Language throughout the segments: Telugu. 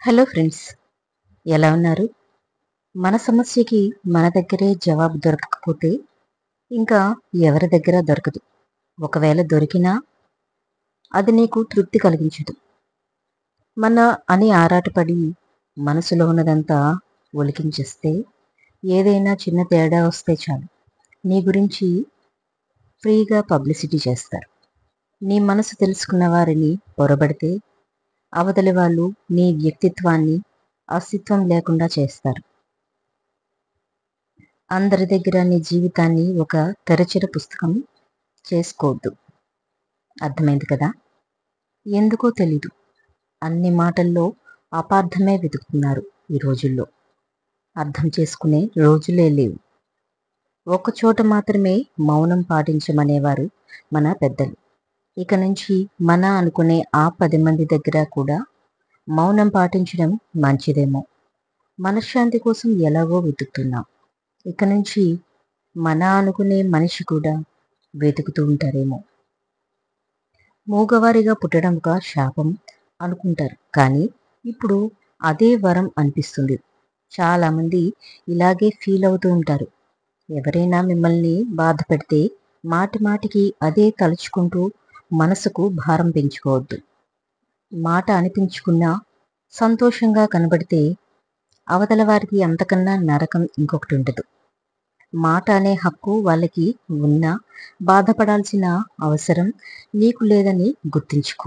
హలో ఫ్రెండ్స్, ఎలా ఉన్నారు? మన సమస్యకి మన దగ్గరే జవాబు దొరకకపోతే ఇంకా ఎవరి దగ్గర దొరకదు. ఒకవేళ దొరికినా అది నీకు తృప్తి కలిగించదు. మన అని ఆరాటపడి మనసులో ఉన్నదంతా ఒలికించేస్తే ఏదైనా చిన్న తేడా వస్తే చాలు నీ గురించి ఫ్రీగా పబ్లిసిటీ చేస్తారు. నీ మనసు తెలుసుకున్న వారిని పొరబడితే అవతలి వాళ్ళు నీ వ్యక్తిత్వాన్ని అస్తిత్వం లేకుండా చేస్తారు. అందరి దగ్గర నీ జీవితాన్ని ఒక తెరచిన పుస్తకం చేసుకోవద్దు. అర్థమైంది కదా? ఎందుకో తెలీదు, అన్ని మాటల్లో అపార్థమే వెతుకుతున్నారు ఈ రోజుల్లో. అర్థం చేసుకునే రోజులే లేవు. ఒక్కచోట మాత్రమే మౌనం పాటించమనేవారు మన పెద్దలు. ఇక నుంచి మన అనుకునే ఆ 10 మంది దగ్గర కూడా మౌనం పాటించడం మంచిదేమో. మనశ్శాంతి కోసం ఎలాగో వెతుకుతున్నాం. ఇక నుంచి మన అనుకునే మనిషి కూడా వెతుకుతూ ఉంటారేమో. మూగవారిగా పుట్టడం ఒక శాపం అనుకుంటారు, కానీ ఇప్పుడు అదే వరం అనిపిస్తుంది. చాలామంది ఇలాగే ఫీల్ అవుతూ ఉంటారు. ఎవరైనా మిమ్మల్ని బాధ పెడితే మాటి మాటికి అదే తలుచుకుంటూ మనసుకు భారం పెంచుకోవద్దు. మాట అనిపించుకున్నా సంతోషంగా కనబడితే అవతల వారికి అంతకన్నా నరకం ఇంకొకటి ఉండదు. మాట అనే హక్కు వాళ్ళకి ఉన్నా బాధపడాల్సిన అవసరం నీకు లేదని గుర్తుంచుకో.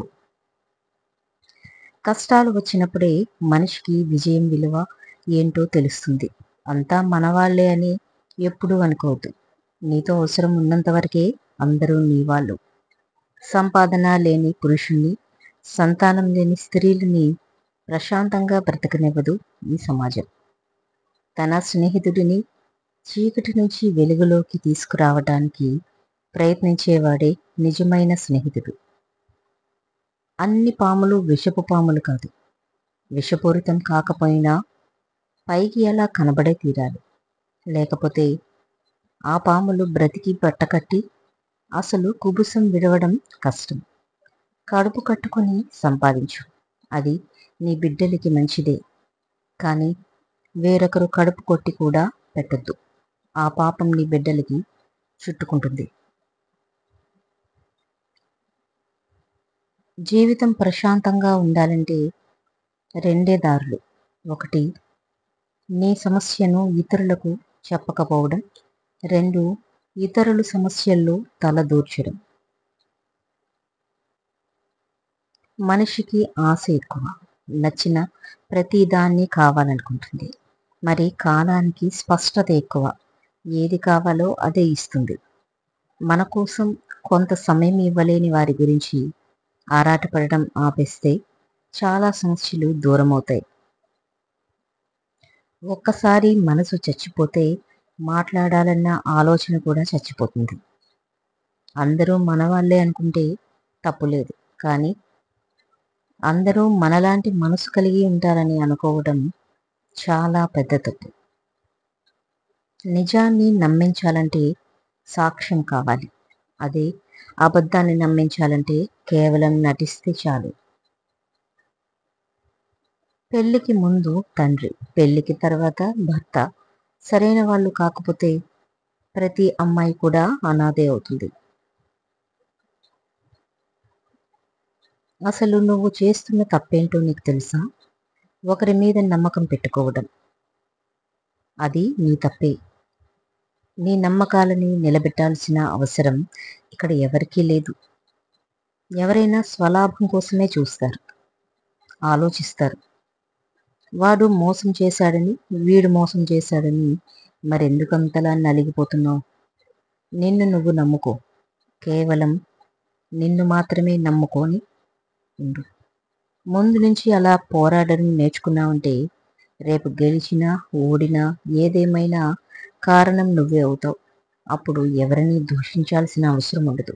కష్టాలు వచ్చినప్పుడే మనిషికి విజయం విలువ ఏంటో తెలుస్తుంది. అంతా మనవాళ్లే అని ఎప్పుడూ అనుకోవద్దు. నీతో అవసరం ఉన్నంత వరకే అందరూ నీ వాళ్ళు. సంపాదన లేని పురుషుణ్ణి, సంతానం లేని స్త్రీలని ప్రశాంతంగా బ్రతకనివ్వదు ఈ సమాజం. తన స్నేహితుడిని చీకటి నుంచి వెలుగులోకి తీసుకురావడానికి ప్రయత్నించేవాడే నిజమైన స్నేహితుడు. అన్ని పాములు విషపు పాములు కాదు. విషపూరితం కాకపోయినా పైకి ఎలా కనబడే తీరాలి. లేకపోతే ఆ పాములు బ్రతికి బట్టకట్టి అసలు కుబుసం విడవడం కష్టం. కడుపు కట్టుకొని సంపాదించు, అది నీ బిడ్డలకి మంచిదే. కానీ వేరొకరు కడుపు కొట్టి కూడా పెట్టద్దు. ఆ పాపం నీ బిడ్డలకి చుట్టుకుంటుంది. జీవితం ప్రశాంతంగా ఉండాలంటే రెండే దారులు. ఒకటి, నీ సమస్యను ఇతరులకు చెప్పకపోవడం. 2, ఇతరుల సమస్యల్లో తల దూర్చడం. మనిషికి ఆశ ఎక్కువ. నచ్చిన ప్రతిదాన్ని కావాలనుకుంటుంది. మరి కాలానికి స్పష్టత ఎక్కువ. ఏది కావాలో అదే ఇస్తుంది. మన కోసం కొంత సమయం ఇవ్వలేని వారి గురించి ఆరాటపడడం ఆపేస్తే చాలా సమస్యలు దూరమవుతాయి. ఒక్కసారి మనసు చచ్చిపోతే మాట్లాడాలన్న ఆలోచన కూడా చచ్చిపోతుంది. అందరూ మనవాళ్లే అనుకుంటే తప్పులేదు, కానీ అందరూ మనలాంటి మనసు కలిగి ఉంటారని అనుకోవడం చాలా పెద్ద తప్పు. నిజాన్ని నమ్మించాలంటే సాక్ష్యం కావాలి. అదే అబద్ధాన్ని నమ్మించాలంటే కేవలం నటిస్తే చాలు. పెళ్లికి ముందు తండ్రి, పెళ్లికి తర్వాత భర్త సరైన వాళ్ళు కాకపోతే ప్రతి అమ్మాయి కూడా అనాథే అవుతుంది. అసలు నువ్వు చేస్తున్న తప్పేంటో నీకు తెలుసా? ఒకరి మీద నమ్మకం పెట్టుకోవడం. అది నీ తప్పే. నీ నమ్మకాలని నిలబెట్టాల్సిన అవసరం ఇక్కడ ఎవరికీ లేదు. ఎవరైనా స్వలాభం కోసమే చూస్తారు, ఆలోచిస్తారు. వాడు మోసం చేశాడని, వీడు మోసం చేశాడని మరెందుకంతలా నలిగిపోతున్నావు? నిన్ను నువ్వు నమ్ముకో. కేవలం నిన్ను మాత్రమే నమ్ముకొని ఉండు. ముందు నుంచి అలా పోరాడడం నేర్చుకున్నావంటే రేపు గెలిచినా ఓడినా ఏదేమైనా కారణం నువ్వే అవుతావు. అప్పుడు ఎవరిని దూషించాల్సిన అవసరం ఉండదు.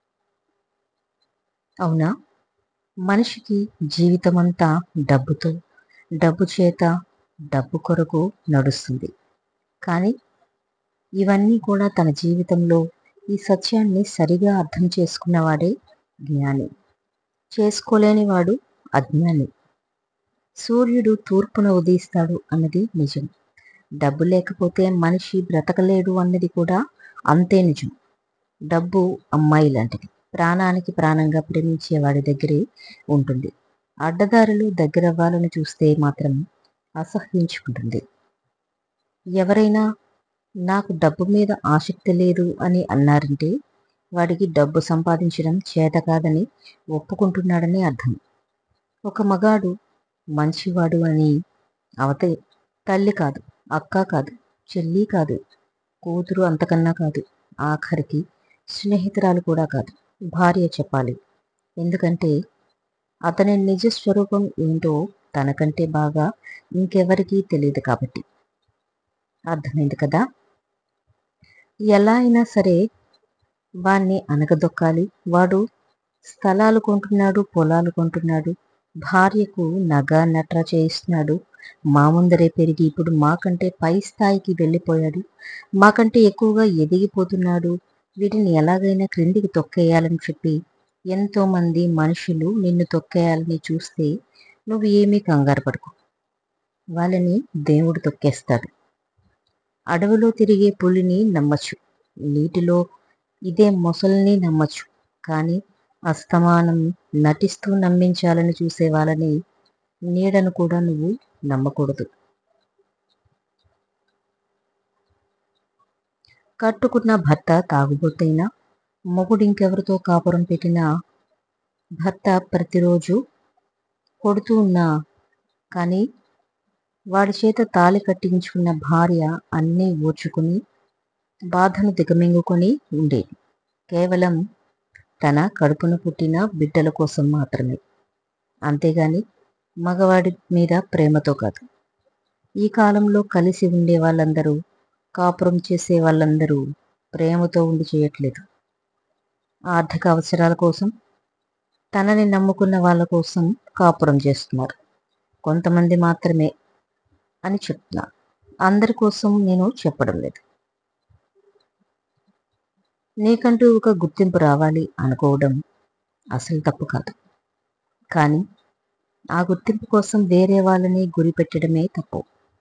అవునా? మనిషికి జీవితమంతా డబ్బుతో, డబ్బు చేత, డబ్బు కొరకు నడుస్తుంది. కానీ ఇవన్నీ కూడా తన జీవితంలో ఈ సత్యాన్ని సరిగా అర్థం చేసుకున్నవాడే జ్ఞాని. చేసుకోలేనివాడు అజ్ఞాని. సూర్యుడు తూర్పున ఉదయిస్తాడు అన్నది నిజం. డబ్బు లేకపోతే మనిషి బ్రతకలేడు అన్నది కూడా అంతే నిజం. డబ్బు అమ్మాయి లాంటిది. ప్రాణానికి ప్రాణంగా ప్రేమించే వాడి దగ్గరే ఉంటుంది. అడ్డదారులు దగ్గరవ్వాలని చూస్తే మాత్రం అసహ్యించుకుంటుంది. ఎవరైనా నాకు డబ్బు మీద ఆసక్తి లేదు అని అన్నారంటే వాడికి డబ్బు సంపాదించడం చేత కాదని ఒప్పుకుంటున్నాడని అర్థం. ఒక మగాడు మంచివాడు అని అవతలి తల్లి కాదు, అక్క కాదు, చెల్లి కాదు, కూతురు అంతకన్నా కాదు, ఆఖరికి స్నేహితురాలు కూడా కాదు, భార్య చెప్పాలి. ఎందుకంటే అతని నిజ స్వరూపం ఏంటో తనకంటే బాగా ఇంకెవరికీ తెలియదు కాబట్టి. అర్థమైంది కదా? ఎలా అయినా సరే వాణ్ణి అనగదొక్కాలి. వాడు స్థలాలు కొంటున్నాడు, పొలాలు కొంటున్నాడు, భార్యకు నగ నట్ర చేయిస్తున్నాడు, మా ముందరే పెరిగి ఇప్పుడు మాకంటే పై స్థాయికి వెళ్ళిపోయాడు, మాకంటే ఎక్కువగా ఎదిగిపోతున్నాడు, వీటిని ఎలాగైనా క్రిందికి తొక్కేయాలని చెప్పి ఎంతోమంది మనుషులు నిన్ను తొక్కేయాలని చూస్తే నువ్వు ఏమీ కంగారు పడకు. వాళ్ళని దేవుడు తొక్కేస్తాడు. అడవిలో తిరిగే పులిని నమ్మచ్చు, నీటిలో ఇదే మొసల్ని నమ్మచ్చు, కానీ అస్తమానం నటిస్తూ నమ్మించాలని చూసే వాళ్ళని నీడను కూడా నువ్వు నమ్మకూడదు. కట్టుకున్న భర్త తాగుబోతైనా, మొగుడు ఇంకెవరితో కాపురం పెట్టినా, భర్త ప్రతిరోజు కొడుతూ ఉన్నా కానీ వాడి చేత తాళి కట్టించుకున్న భార్య అన్నీ ఓర్చుకుని బాధను దిగమింగుకొని ఉండేది. కేవలం తన కడుపున పుట్టిన బిడ్డల కోసం మాత్రమే. అంతేగాని మగవాడి మీద ప్రేమతో కాదు. ఈ కాలంలో కలిసి ఉండే వాళ్ళందరూ, కాపురం చేసే వాళ్ళందరూ ప్రేమతో ఉండి చేయట్లేదు. ఆర్థిక అవసరాల కోసం, తనని నమ్ముకున్న వాళ్ళ కోసం కాపురం చేస్తున్నారు. కొంతమంది మాత్రమే అని చెప్తున్నా. అందరి కోసం నేను చెప్పడం లేదు. నీకంటూ ఒక గుర్తింపు రావాలి అనుకోవడం అసలు తప్పు కాదు. కానీ ఆ గుర్తింపు కోసం వేరే వాళ్ళని గురి పెట్టడమే తప్పు.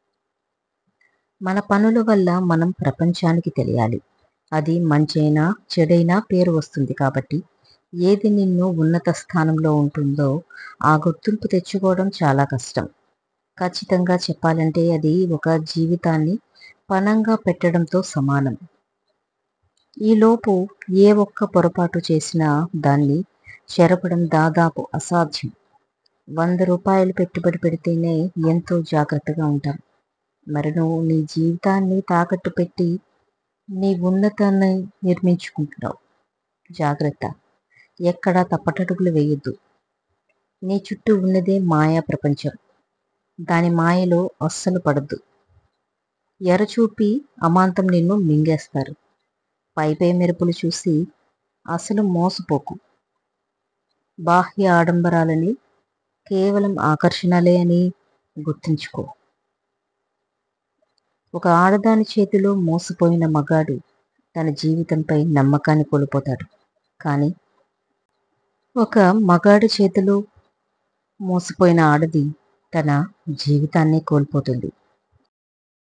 మన పనుల వల్ల మనం ప్రపంచానికి తెలియాలి. అది మంచైనా చెడైనా పేరు వస్తుంది కాబట్టి ఏది నిన్ను ఉన్నత స్థానంలో ఉంటుందో ఆ గుర్తింపు తెచ్చుకోవడం చాలా కష్టం. ఖచ్చితంగా చెప్పాలంటే అది ఒక జీవితాన్ని పణంగా పెట్టడంతో సమానం. ఈలోపు ఏ ఒక్క పొరపాటు చేసినా దాన్ని చెరపడం దాదాపు అసాధ్యం. 100 రూపాయలు పెట్టుబడి పెడితేనే ఎంతో జాగ్రత్తగా ఉంటాం. మరి నువ్వు నీ జీవితాన్ని తాకట్టు పెట్టి నీ ఉన్నతాన్ని నిర్మించుకుంటున్నావు. జాగ్రత్త, ఎక్కడా తప్పటడుగులు వేయొద్దు. నీ చుట్టూ ఉన్నదే మాయా ప్రపంచం. దాని మాయలో అస్సలు పడద్దు. ఎరచూపి అమాంతం నిన్ను మింగేస్తారు. పైపై మెరుపులు చూసి అసలు మోసపోకు. బాహ్య ఆడంబరాలని కేవలం ఆకర్షణలే అని గుర్తుంచుకో. ఒక ఆడదాని చేతిలో మోసపోయిన మగాడు తన జీవితంపై నమ్మకాన్ని కోల్పోతాడు. కానీ ఒక మగాడి చేతిలో మోసపోయిన ఆడది తన జీవితాన్ని కోల్పోతుంది.